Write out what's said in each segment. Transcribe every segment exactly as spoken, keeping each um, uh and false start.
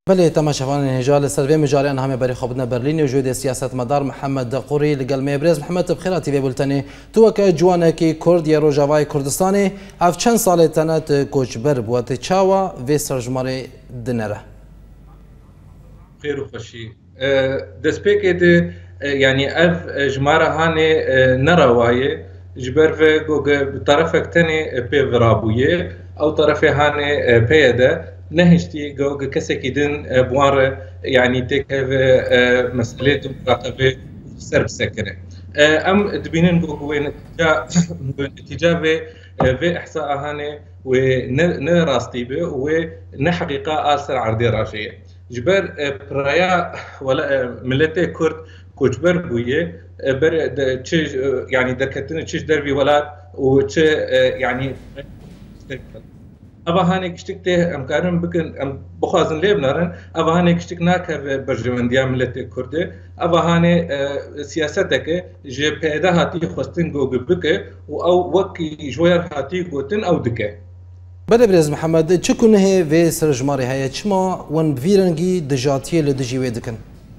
بله تماشاوان هجال سروی مجاری آن همه بری خوابنا برلین و جود سیاست مدار محمد قوری لگل میبرز محمد بخیراتی و بولتنی تو که جوانه کی کرد یا روجاوای کردستانی اف چند سال تنت کوچبر بوده چاوا و سرجماری دنره. خیر و خوشی. دسپیک ده یعنی اف جماره هانی نروایه جبر و گوگ طرف اکتنی پی ورابویه او طرف هانی پیده نهشتي جو كسك يدن بوار يعني تك مسألة مراقبة سرب سكنة أم دبينن جو وين اتجاه اتجاه في إحصاء هاني ونراستي به ونحقيقة آسر عردي راشية جبر برايا ولا ملتي كرد كوجبر بويه بر يعني دركتن تشيش دربي ولاد وتش يعني أبا هاني كشتكته أم كارم بكن أم بخازن ليبنارن أبا هاني كشتك ناكر برجمنديا ملت كردي أبا هاني سياستك جي بيدا هاتي خستن جوج بك أو وكي جوير هاتي جوتن أو دكه. بله برز محمد چه کنه و سرجماری هایی چما ون بفیرنگی دجاتیه لدجی ویدکن؟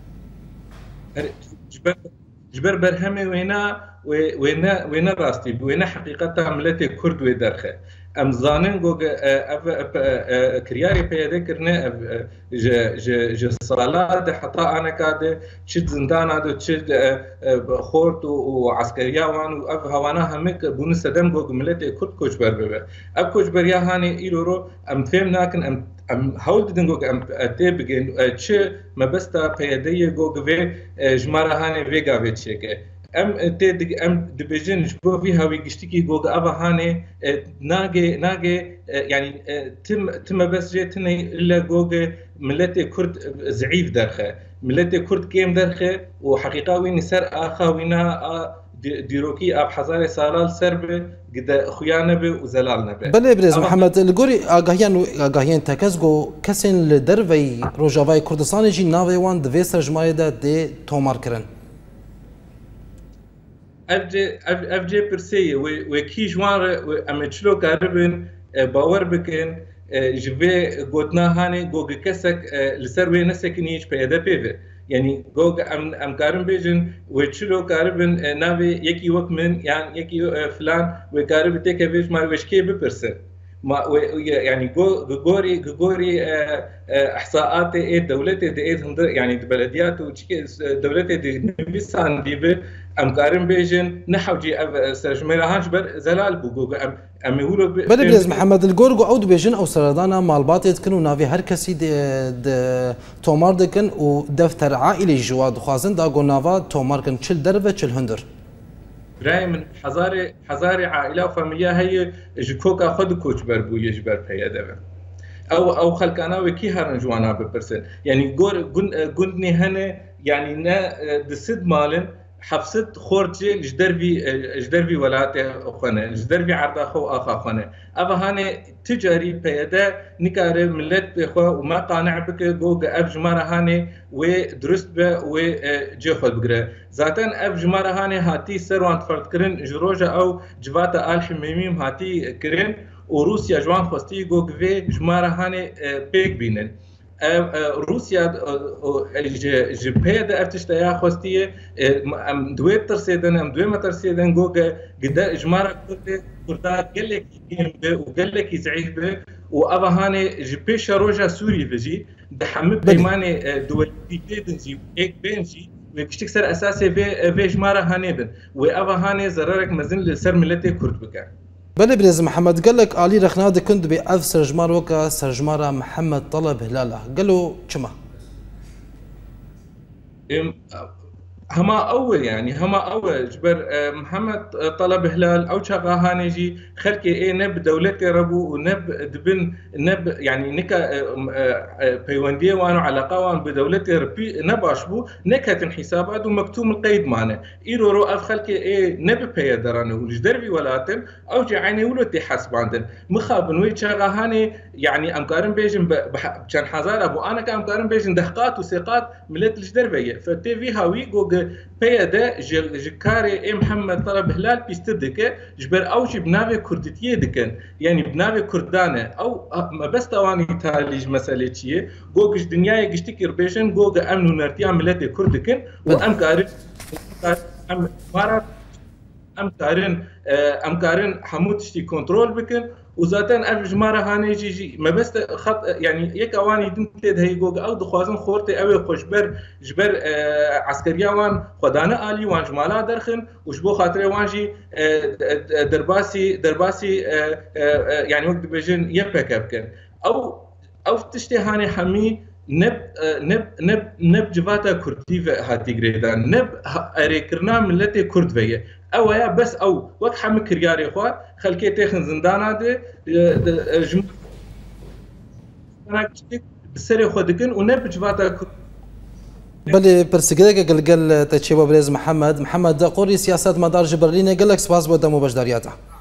جبر جبر برهمه وينا وينا وينا راستي وينا حقيقة ملت كرد ويدرخه. ام زانن گوگ اف کریاری پیدا کرنه ج ج ج سالات حتی انا کاده چه زندان ادو چه خورت و عسکریا وان و اف هوانا همک بون سدم گوگ ملت کرد کوچ بر به اب کوچ بر یا هانی ایرو ام فهم ناکن ام ام هول دین گوگ ام تی بگن چه مبستا پیدا گوگ و جماره هانی ویگا وچکه ام تد ام دبجن جبو فيها ويجتكي جوج ابا هاني ناجي ناجي يعني تم تم بس جيتني الا جوج ملتي كرد زعيف درخه ملتي كرد كيم درخه وحقيقه وين سر اخا وينا ديروكي اب حزار سالال سرب قد خيانه به وزلالنا به بله برز محمد الجوري اگاهيان اگاهيان تكزگو كسن لدروي روجاوای كردستان جي ناوي وان دويسر جماعه ده تومار كرن افجي افجي برسي وكي جوار امتشلو كاربن باور بكن جبي قوتنا هاني جوج كسك لسروي نسكنيش بيدا بيفي يعني جوج ام ام كارن بيجن وتشلو كاربن نافي يكي وك من يعني يكي فلان وكارب تيك فيش ما وشكي ببرسن ما يعني جو جوري جوري احصاءات ايه دولتي دي ايه يعني بلديات وشكي دولتي دي نبيسان دي ام كارم بيجن نحوجي سرجميرا هانشبر زلال بوجو ام ام يقولوا بل بلز محمد الجورجو عود بيجن او سردانا مالبات يتكنوا نافي هر كسي د تومار دكن ودفتر عائلي جواد خازن دا نافا تومار كن تشل دربه تشل هندر براي من حزاري حزاري عائله وفاميليا هي جكوكا خد كوتش بربو يجبر بيدا او او خلكانا وكي هرن جوانا ببرسن يعني جور جندني هنا يعني نا دسد مالن حفصت خورجي جدربي جدربي ولاته خونه جدربي عرض اخو اخا خونه ابا هاني تجاري بيدا نكار ملت بخو وما قانع بك جوج اب جماره هاني ودرست به وجي خد بقرا ذاتن اب جماره هاني هاتي سروان فرد كرن جروجا او جواتا ال حميميم هاتي كرن وروسيا جوان خوستي جوج في جماره هاني بيك بينن روسيا جبهة افتشتايا خوستيه ام دوي ترسيدن ام دوي ما ترسيدن جوجا قد اجمار كردا قال لك به وقال لك يزعيف به وابا هاني جبهه شروجا سوري بجي بحمد بيماني دول بيدنجي اك بنجي وكشتك سر اساسي في في جماره هانيبن وابا هاني زررك مزن لسر ملتي كرد بكا بله برز محمد قال لك علي رخناد كنت بألف سرجمار وكا سرجمار محمد طلب هلاله قالوا شما هما اول يعني هما اول جبر محمد طلب هلال او شغا هانيجي خلكي ايه نب دولتي ربو ونب دبن نب يعني نكا بيوندي وانو علاقه وان بدولتي ربي نباشبو نكت حسابات ومكتوم القيد معنا ايرو رو اف خلكي ايه نب بيدران وجدربي ولاتن او جعيني ولتي حسب عندن مخابن وي شغا هاني يعني امكارن بيجن كان حزار ابو انا كان امكارن بيجن دهقات وثقات ملت الجدربيه فتي في هاوي جو جوجل بيدا جكاري ام محمد طلب هلال بيستدك جبر اوش بناوي كردتيه دكن يعني بناوي كردانه او ما بس تواني تاليج مساله شيء جوجش دنياي گشتي ربيشن جوج امن ونرتي ملت كردكن وام كارن ام مارا ام كارن ام كارن حمود تشتي كنترول بكن وزاتن اف جماره هاني جي جي ما بس خط يعني يك اواني دمت هي جوج او دخوازن خورتي او خوشبر جبر عسكريان خدانه الي وان جمالا درخن وشبو خاطر وانجي درباسي درباسي يعني وقت بيجن يبك كان او او تشتي هاني حمي نب نب نب نب جواتا كردي هاتي جريدان نب اريكرنا ملتي كرد فيه او يا بس او وقت حمي كرياري خو خلكي تخن زندانا دي جم انا بسري خدكن ونب جواتا كرد بله برسگرگ گلگل تچیب برز محمد محمد قوری سیاست مدار جبرلینه گلک سپاس بودم و بجداریاته